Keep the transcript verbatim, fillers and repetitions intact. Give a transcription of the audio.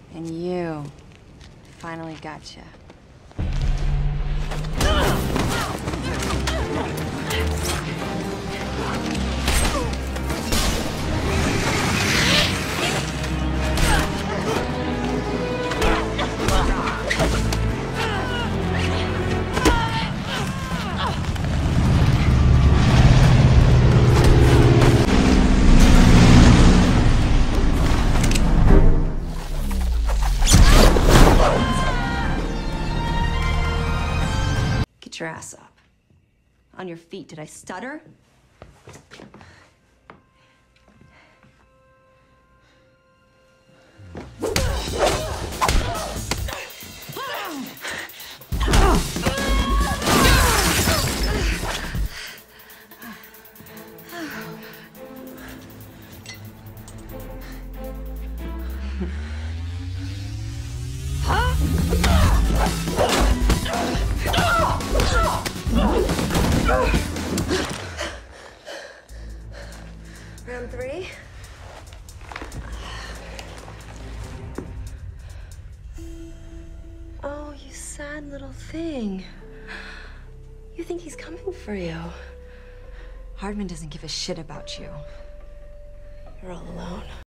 And you finally gotcha. Get your ass up. On your feet. Did I stutter? Round three. Oh, you sad little thing. You think he's coming for you. Hardman doesn't give a shit about you. You're all alone.